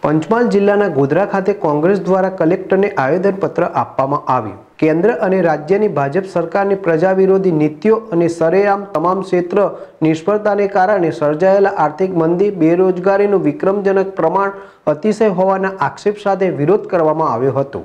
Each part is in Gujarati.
પંચમહાલ જિલ્લાના ગોધરા ખાતે કોંગ્રેસ દ્વારા કલેક્ટરને આવેદનપત્ર આપવામાં આવ્યું। કેન્દ્ર અને રાજ્યની ભાજપ સરકારની પ્રજા વિરોધી નીતિઓ અને સરેઆમ તમામ ક્ષેત્ર નિષ્ફળતાને કારણે સર્જાયેલા આર્થિક મંદી, બેરોજગારીનું વિક્રમજનક પ્રમાણ અતિશય હોવાના આક્ષેપ સાથે વિરોધ કરવામાં આવ્યો હતો।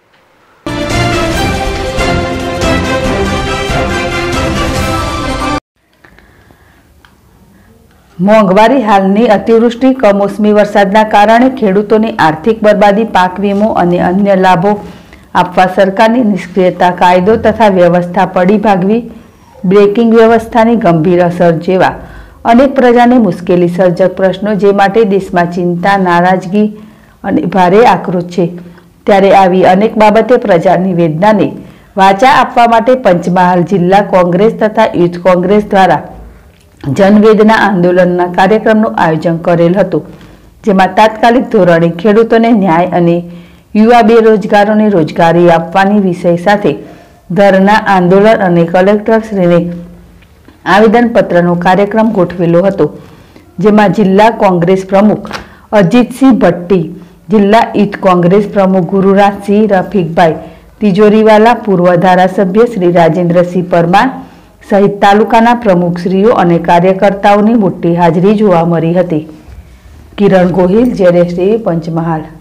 મોંઘવારી, હાલની અતિવૃષ્ટિ, કમોસમી વરસાદના કારણે ખેડૂતોની આર્થિક બરબાદી, પાક વીમો અને અન્ય લાભો આપવા સરકારની નિષ્ક્રિયતા, કાયદો તથા વ્યવસ્થા પડી ભાગવી, બ્રેકિંગ વ્યવસ્થાની ગંભીર અસર જેવા અનેક પ્રજાને મુશ્કેલી સર્જક પ્રશ્નો જે માટે દેશમાં ચિંતા, નારાજગી અને ભારે આક્રોશ છે। ત્યારે આવી અનેક બાબતે પ્રજાની વેદનાને વાચા આપવા માટે પંચમહાલ જિલ્લા કોંગ્રેસ તથા યુથ કોંગ્રેસ દ્વારા જનવેદના આંદોલનના કાર્યક્રમનું આયોજન કરેલ હતું, જેમાં તાત્કાલિક ધોરણે ખેડૂતોને ન્યાય અને યુવા બેરોજગારોને રોજગારી આપવાની વિષય સાથે ધરના આંદોલન અને કલેક્ટરશ્રીને આવેદનપત્રનો કાર્યક્રમ ગોઠવેલો હતો, જેમાં જિલ્લા કોંગ્રેસ પ્રમુખ અજીતસિંહ ભટ્ટી, જિલ્લા યુથ કોંગ્રેસ પ્રમુખ ગુરુરાજસિંહ રફીકભાઈ તિજોરીવાલા, પૂર્વ ધારાસભ્ય શ્રી રાજેન્દ્રસિંહ પરમાર સહિત તાલુકાના પ્રમુખશ્રીઓ અને કાર્યકર્તાઓની મોટી હાજરી જોવા મળી હતી। કિરણ ગોહિલ, જેડેશ ટીવી, પંચમહાલ।